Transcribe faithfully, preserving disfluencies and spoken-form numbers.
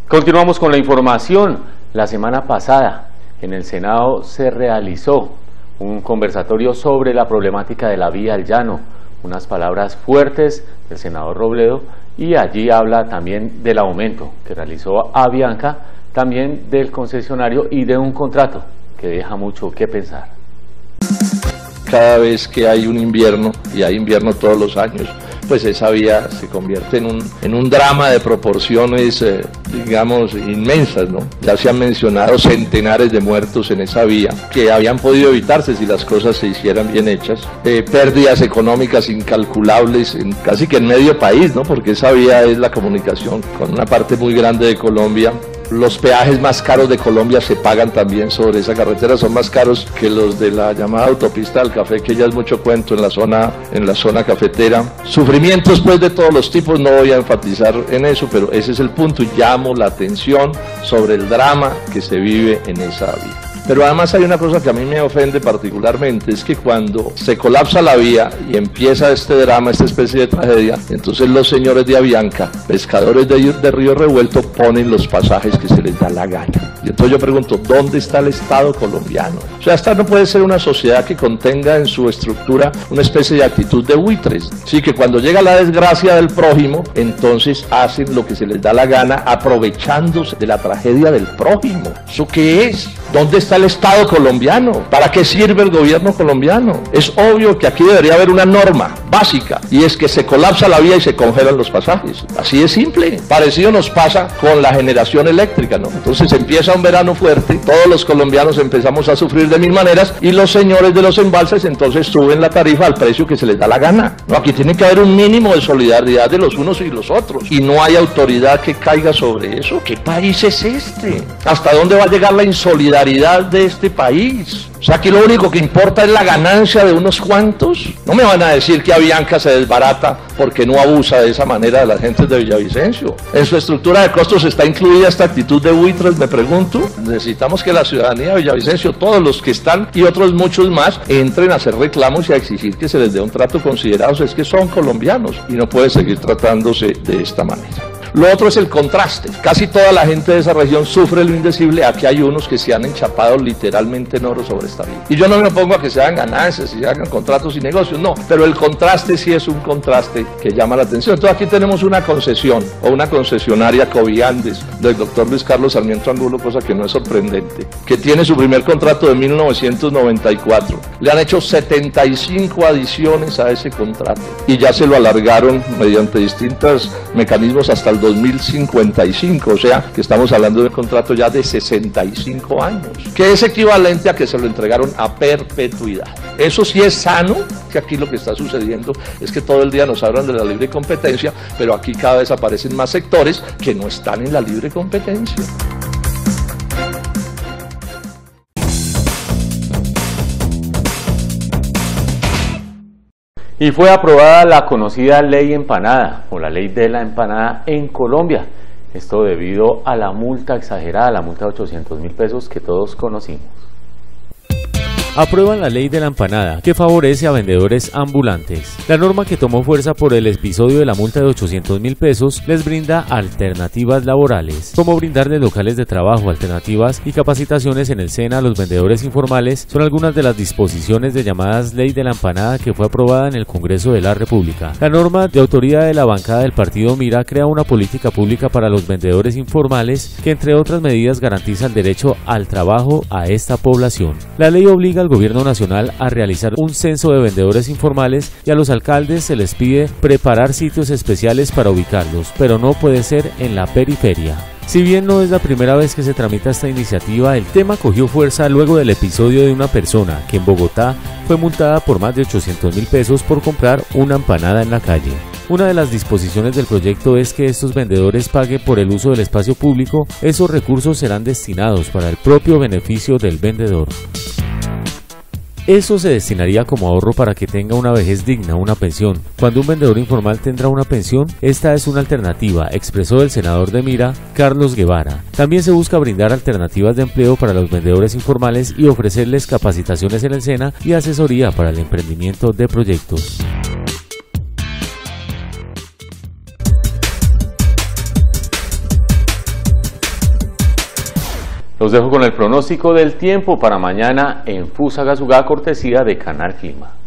Continuamos con la información. La semana pasada en el Senado se realizó un conversatorio sobre la problemática de la vía al llano, unas palabras fuertes del senador Robledo, y allí habla también del aumento que realizó Avianca, también del concesionario y de un contrato que deja mucho que pensar. Cada vez que hay un invierno, y hay invierno todos los años, pues esa vía se convierte en un, en un drama de proporciones, eh, digamos, inmensas, ¿no? Ya se han mencionado centenares de muertos en esa vía, que habían podido evitarse si las cosas se hicieran bien hechas, eh, pérdidas económicas incalculables, en, casi que en medio país, ¿no? Porque esa vía es la comunicación con una parte muy grande de Colombia. Los peajes más caros de Colombia se pagan también sobre esa carretera, son más caros que los de la llamada autopista del café, que ya es mucho cuento en la zona, en la zona cafetera. Sufrimientos pues de todos los tipos, no voy a enfatizar en eso, pero ese es el punto, llamo la atención sobre el drama que se vive en esa vía. Pero además hay una cosa que a mí me ofende particularmente, es que cuando se colapsa la vía y empieza este drama, esta especie de tragedia, entonces los señores de Avianca, pescadores de, de Río Revuelto, ponen los pasajes que se les da la gana. Y entonces yo pregunto, ¿dónde está el Estado colombiano? O sea, esta no puede ser una sociedad que contenga en su estructura una especie de actitud de buitres. Sí, que cuando llega la desgracia del prójimo, entonces hacen lo que se les da la gana, aprovechándose de la tragedia del prójimo. ¿Eso qué es? ¿Dónde está el Estado colombiano? ¿Para qué sirve el gobierno colombiano? Es obvio que aquí debería haber una norma básica, y es que se colapsa la vía y se congelan los pasajes. Así de simple. Parecido nos pasa con la generación eléctrica, ¿no? Entonces empieza un verano fuerte, todos los colombianos empezamos a sufrir de mil maneras, y los señores de los embalses entonces suben la tarifa al precio que se les da la gana. No, aquí tiene que haber un mínimo de solidaridad de los unos y los otros, y no hay autoridad que caiga sobre eso. ¿Qué país es este? ¿Hasta dónde va a llegar la insolidaridad de este país? O sea, aquí lo único que importa es la ganancia de unos cuantos. No me van a decir que Avianca se desbarata porque no abusa de esa manera de las gentes de Villavicencio. En su estructura de costos está incluida esta actitud de buitres, me pregunto. Necesitamos que la ciudadanía de Villavicencio, todos los que están y otros muchos más, entren a hacer reclamos y a exigir que se les dé un trato considerado. Es que son colombianos y no puede seguir tratándose de esta manera. Lo otro es el contraste. Casi toda la gente de esa región sufre lo indecible. Aquí hay unos que se han enchapado literalmente en oro sobre esta vía. Y yo no me opongo a que se hagan ganancias y se hagan contratos y negocios, no. Pero el contraste sí es un contraste que llama la atención. Entonces aquí tenemos una concesión o una concesionaria Coviandes del doctor Luis Carlos Sarmiento Angulo, cosa que no es sorprendente, que tiene su primer contrato de mil novecientos noventa y cuatro. Le han hecho setenta y cinco adiciones a ese contrato y ya se lo alargaron mediante distintos mecanismos hasta el dos mil cincuenta y cinco, o sea que estamos hablando de un contrato ya de sesenta y cinco años, que es equivalente a que se lo entregaron a perpetuidad. Eso sí es sano, que aquí lo que está sucediendo es que todo el día nos hablan de la libre competencia, pero aquí cada vez aparecen más sectores que no están en la libre competencia. Y fue aprobada la conocida ley empanada, o la ley de la empanada en Colombia. Esto debido a la multa exagerada, la multa de ochocientos mil pesos que todos conocimos. Aprueban la ley de la empanada, que favorece a vendedores ambulantes. La norma, que tomó fuerza por el episodio de la multa de ochocientos mil pesos, les brinda alternativas laborales, como brindarles locales de trabajo, alternativas y capacitaciones en el SENA a los vendedores informales. Son algunas de las disposiciones de llamadas ley de la empanada que fue aprobada en el Congreso de la República. La norma, de autoría de la bancada del partido Mira, crea una política pública para los vendedores informales que, entre otras medidas, garantiza el derecho al trabajo a esta población. La ley obliga al Gobierno Nacional a realizar un censo de vendedores informales y a los alcaldes se les pide preparar sitios especiales para ubicarlos, pero no puede ser en la periferia. Si bien no es la primera vez que se tramita esta iniciativa, el tema cogió fuerza luego del episodio de una persona que en Bogotá fue multada por más de ochocientos mil pesos por comprar una empanada en la calle. Una de las disposiciones del proyecto es que estos vendedores paguen por el uso del espacio público. Esos recursos serán destinados para el propio beneficio del vendedor. Eso se destinaría como ahorro para que tenga una vejez digna, una pensión. Cuando un vendedor informal tendrá una pensión, esta es una alternativa, expresó el senador de Mira, Carlos Guevara. También se busca brindar alternativas de empleo para los vendedores informales y ofrecerles capacitaciones en el SENA y asesoría para el emprendimiento de proyectos. Los dejo con el pronóstico del tiempo para mañana en Fusagasugá, cortesía de Canal Clima.